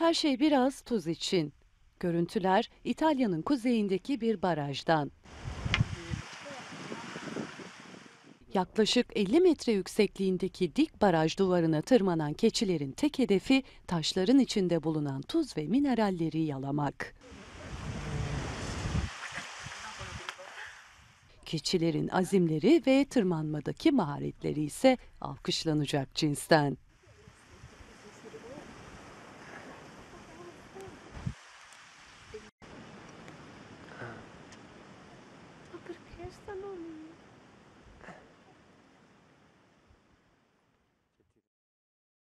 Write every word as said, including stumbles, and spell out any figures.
Her şey biraz tuz için. Görüntüler İtalya'nın kuzeyindeki bir barajdan. Yaklaşık elli metre yüksekliğindeki dik baraj duvarına tırmanan keçilerin tek hedefi taşların içinde bulunan tuz ve mineralleri yalamak. Keçilerin azimleri ve tırmanmadaki maharetleri ise alkışlanacak cinsten.